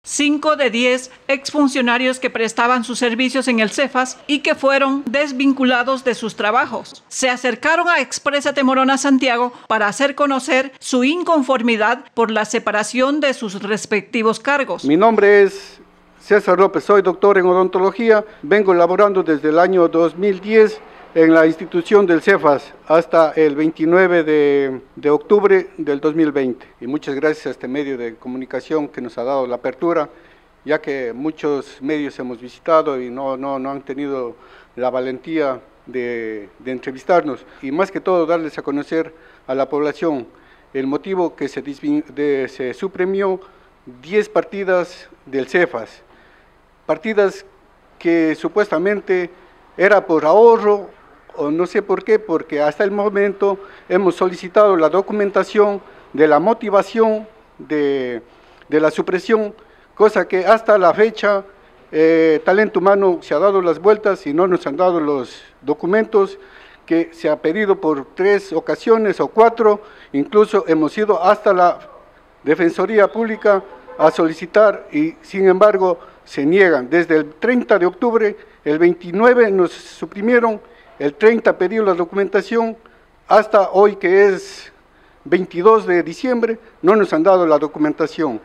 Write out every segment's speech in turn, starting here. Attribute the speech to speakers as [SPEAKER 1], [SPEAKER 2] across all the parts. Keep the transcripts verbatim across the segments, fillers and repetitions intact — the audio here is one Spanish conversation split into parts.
[SPEAKER 1] Cinco de diez exfuncionarios que prestaban sus servicios en el Cefas y que fueron desvinculados de sus trabajos se acercaron a Expresa Morona Santiago para hacer conocer su inconformidad por la separación de sus respectivos cargos.
[SPEAKER 2] Mi nombre es César López, soy doctor en odontología, vengo laborando desde el año dos mil diez en la institución del Cefas hasta el veintinueve de octubre del dos mil veinte. Y muchas gracias a este medio de comunicación que nos ha dado la apertura, ya que muchos medios hemos visitado y no, no, no han tenido la valentía de, de entrevistarnos. Y más que todo darles a conocer a la población el motivo que se, de, se suprimió diez partidas del Cefas, partidas que supuestamente era por ahorro, o no sé por qué, porque hasta el momento hemos solicitado la documentación de la motivación de, de la supresión, cosa que hasta la fecha eh, Talento Humano se ha dado las vueltas y no nos han dado los documentos que se ha pedido por tres ocasiones o cuatro, incluso hemos ido hasta la Defensoría Pública a solicitar y sin embargo se niegan. Desde el treinta de octubre, el veintinueve nos suprimieron, el treinta pidió la documentación, hasta hoy que es veintidós de diciembre, no nos han dado la documentación.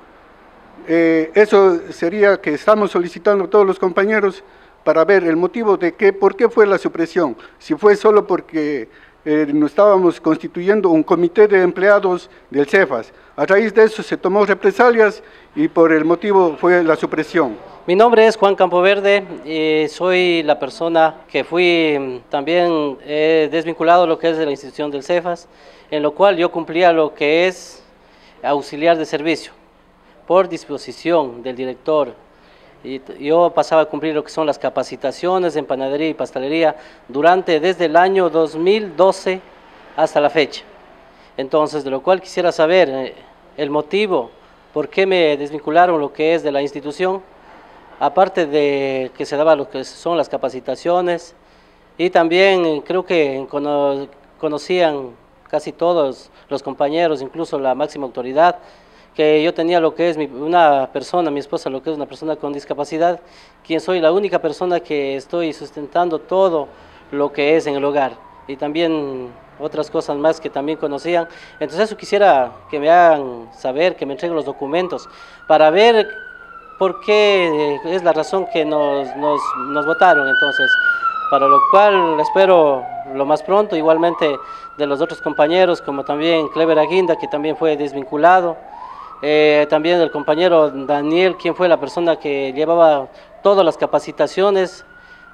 [SPEAKER 2] Eh, eso sería que estamos solicitando a todos los compañeros para ver el motivo de que, por qué fue la supresión. Si fue solo porque eh, nos estábamos constituyendo un comité de empleados del Cefas. A raíz de eso se tomó represalias y por el motivo fue la supresión.
[SPEAKER 3] Mi nombre es Juan Campoverde y soy la persona que fui también eh, desvinculado de lo que es de la institución del Cefas, en lo cual yo cumplía lo que es auxiliar de servicio por disposición del director. Y yo pasaba a cumplir lo que son las capacitaciones en panadería y pastelería durante desde el año dos mil doce hasta la fecha. Entonces, de lo cual quisiera saber eh, el motivo por qué me desvincularon lo que es de la institución, aparte de que se daba lo que son las capacitaciones, y también creo que cono, conocían casi todos los compañeros, incluso la máxima autoridad, que yo tenía lo que es mi, una persona, mi esposa, lo que es una persona con discapacidad, quien soy la única persona que estoy sustentando todo lo que es en el hogar, y también otras cosas más que también conocían. Entonces eso quisiera que me hagan saber, que me entreguen los documentos, para ver por qué es la razón que nos, nos, nos votaron. Entonces, para lo cual espero lo más pronto, igualmente de los otros compañeros, como también Clever Aguinda, que también fue desvinculado, eh, también el compañero Daniel, quien fue la persona que llevaba todas las capacitaciones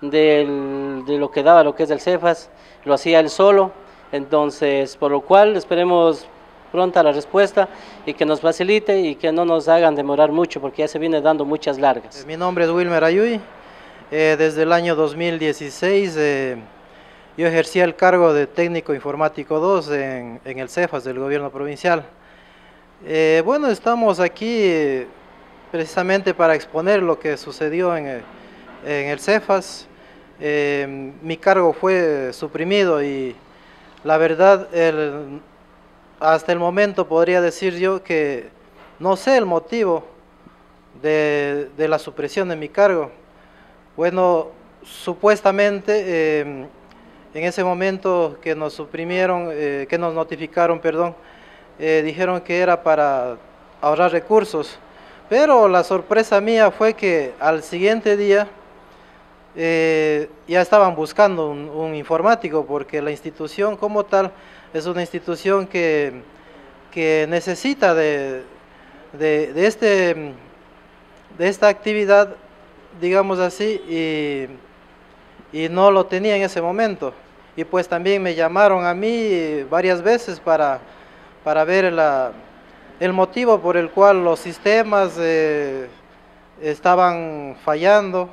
[SPEAKER 3] del, de lo que daba lo que es del Cefas, lo hacía él solo. Entonces, por lo cual esperemos pronta la respuesta y que nos facilite y que no nos hagan demorar mucho, porque ya se viene dando muchas largas.
[SPEAKER 4] Mi nombre es Wilmer Ayuy. Eh, desde el año dos mil dieciséis eh, yo ejercía el cargo de técnico informático dos en, en el Cefas del gobierno provincial. Eh, bueno, estamos aquí eh, precisamente para exponer lo que sucedió en el, en el Cefas. Eh, mi cargo fue suprimido y la verdad, el, hasta el momento podría decir yo que no sé el motivo de, de la supresión de mi cargo. Bueno, supuestamente eh, en ese momento que nos suprimieron, eh, que nos notificaron, perdón, eh, dijeron que era para ahorrar recursos, pero la sorpresa mía fue que al siguiente día Eh, ya estaban buscando un, un informático, porque la institución como tal es una institución que, que necesita de, de, de, este, de esta actividad, digamos así, y, y no lo tenía en ese momento. Y pues también me llamaron a mí varias veces para, para ver la, el motivo por el cual los sistemas eh, estaban fallando.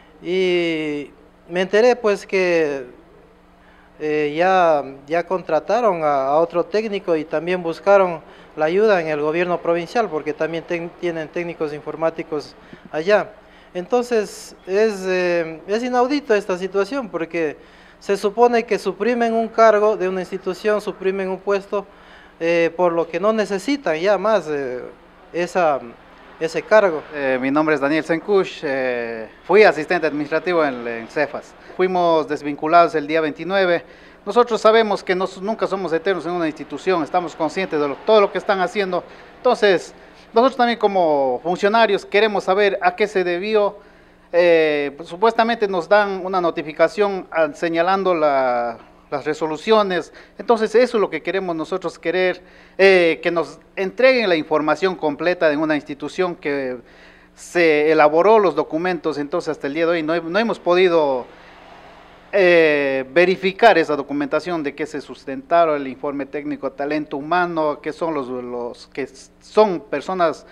[SPEAKER 4] Y me enteré pues que eh, ya, ya contrataron a, a otro técnico y también buscaron la ayuda en el gobierno provincial, porque también ten, tienen técnicos informáticos allá. Entonces es, eh, es inaudito esta situación, porque se supone que suprimen un cargo de una institución, suprimen un puesto, eh, por lo que no necesitan ya más eh, esa, ese cargo.
[SPEAKER 5] Eh, mi nombre es Daniel Senkush, eh, fui asistente administrativo en, en Cefas. Fuimos desvinculados el día veintinueve. Nosotros sabemos que nos, nunca somos eternos en una institución, estamos conscientes de lo, todo lo que están haciendo. Entonces, nosotros también como funcionarios queremos saber a qué se debió. Eh, pues, supuestamente nos dan una notificación a, señalando la, las resoluciones. Entonces, eso es lo que queremos nosotros querer, eh, que nos entreguen la información completa de una institución que se elaboró los documentos. Entonces, hasta el día de hoy no, no hemos podido Eh, verificar esa documentación de que se sustentaron el informe técnico talento humano, que son los, los que son personas,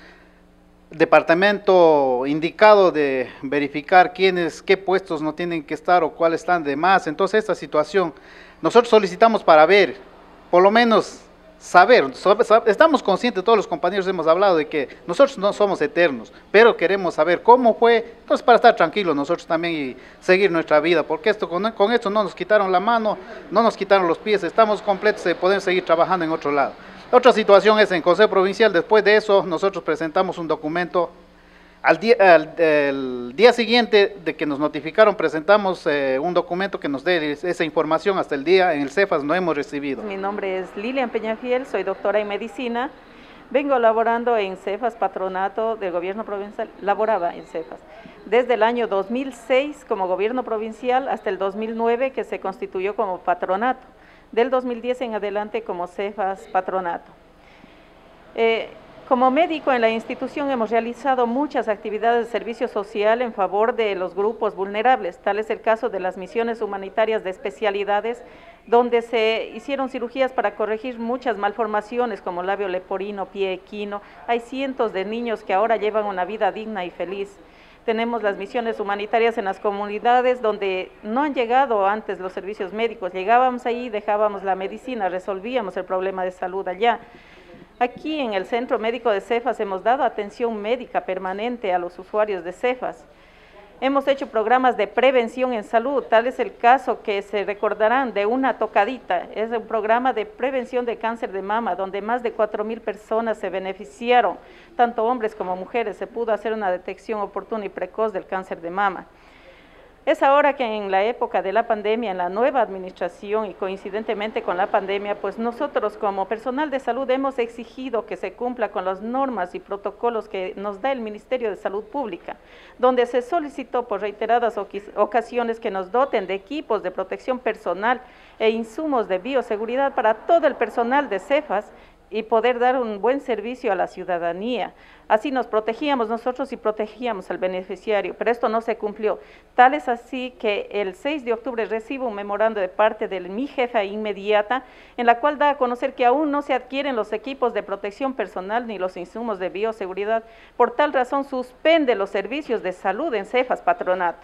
[SPEAKER 5] departamento indicado de verificar quiénes, qué puestos no tienen que estar o cuáles están de más. Entonces esta situación nosotros solicitamos para ver, por lo menos saber, estamos conscientes, todos los compañeros hemos hablado de que nosotros no somos eternos, pero queremos saber cómo fue, entonces para estar tranquilos nosotros también y seguir nuestra vida, porque esto con, con esto no nos quitaron la mano, no nos quitaron los pies, estamos completos de poder seguir trabajando en otro lado. Otra situación es en Consejo Provincial, después de eso nosotros presentamos un documento. Al día, al, el día siguiente de que nos notificaron, presentamos eh, un documento que nos dé esa información. Hasta el día en el Cefas no hemos recibido.
[SPEAKER 6] Mi nombre es Lilian Peñafiel, soy doctora en medicina. Vengo laborando en Cefas, patronato del gobierno provincial, laboraba en Cefas. Desde el año dos mil seis como gobierno provincial hasta el dos mil nueve que se constituyó como patronato. Del dos mil diez en adelante como Cefas patronato. Eh, Como médico en la institución hemos realizado muchas actividades de servicio social en favor de los grupos vulnerables. Tal es el caso de las misiones humanitarias de especialidades, donde se hicieron cirugías para corregir muchas malformaciones como labio leporino, pie equino. Hay cientos de niños que ahora llevan una vida digna y feliz. Tenemos las misiones humanitarias en las comunidades donde no han llegado antes los servicios médicos. Llegábamos ahí, dejábamos la medicina, resolvíamos el problema de salud allá. Aquí en el Centro Médico de Cefas hemos dado atención médica permanente a los usuarios de Cefas. Hemos hecho programas de prevención en salud, tal es el caso que se recordarán de Una Tocadita. Es un programa de prevención de cáncer de mama, donde más de cuatro mil personas se beneficiaron, tanto hombres como mujeres. Se pudo hacer una detección oportuna y precoz del cáncer de mama. Es ahora que en la época de la pandemia, en la nueva administración y coincidentemente con la pandemia, pues nosotros como personal de salud hemos exigido que se cumpla con las normas y protocolos que nos da el Ministerio de Salud Pública, donde se solicitó por reiteradas ocasiones que nos doten de equipos de protección personal e insumos de bioseguridad para todo el personal de Cefas y poder dar un buen servicio a la ciudadanía. Así nos protegíamos nosotros y protegíamos al beneficiario, pero esto no se cumplió. Tal es así que el seis de octubre recibo un memorando de parte de mi jefa inmediata, en la cual da a conocer que aún no se adquieren los equipos de protección personal ni los insumos de bioseguridad. Por tal razón suspende los servicios de salud en Cefas Patronato.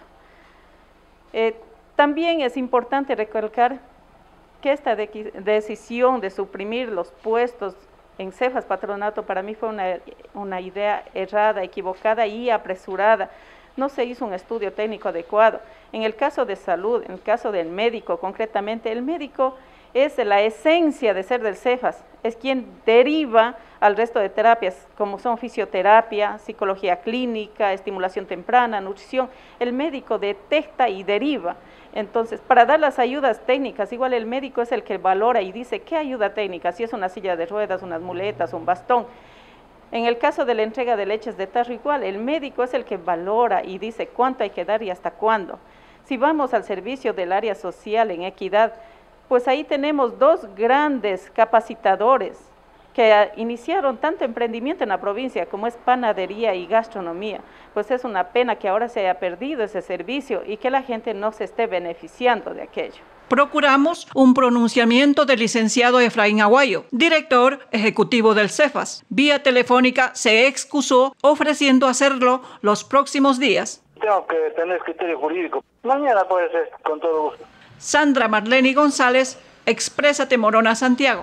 [SPEAKER 6] Eh, también es importante recalcar que esta de decisión de suprimir los puestos en Cefas Patronato para mí fue una, una idea errada, equivocada y apresurada. No se hizo un estudio técnico adecuado. En el caso de salud, en el caso del médico concretamente, el médico es la esencia de ser del Cefas, es quien deriva al resto de terapias, como son fisioterapia, psicología clínica, estimulación temprana, nutrición. El médico detecta y deriva. Entonces, para dar las ayudas técnicas, igual el médico es el que valora y dice qué ayuda técnica, si es una silla de ruedas, unas muletas, un bastón. En el caso de la entrega de leches de tarro, igual, el médico es el que valora y dice cuánto hay que dar y hasta cuándo. Si vamos al servicio del área social en equidad, pues ahí tenemos dos grandes capacitadores que iniciaron tanto emprendimiento en la provincia como es panadería y gastronomía. Pues es una pena que ahora se haya perdido ese servicio y que la gente no se esté beneficiando de aquello.
[SPEAKER 1] Procuramos un pronunciamiento del licenciado Efraín Aguayo, director ejecutivo del Cefas. Vía telefónica se excusó ofreciendo hacerlo los próximos días.
[SPEAKER 7] Tengo que tener criterio jurídico. Mañana puede ser, con todo gusto.
[SPEAKER 1] Sandra Marlene González, Exprésate Morona, Santiago.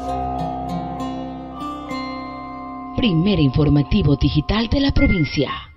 [SPEAKER 8] Primer informativo digital de la provincia.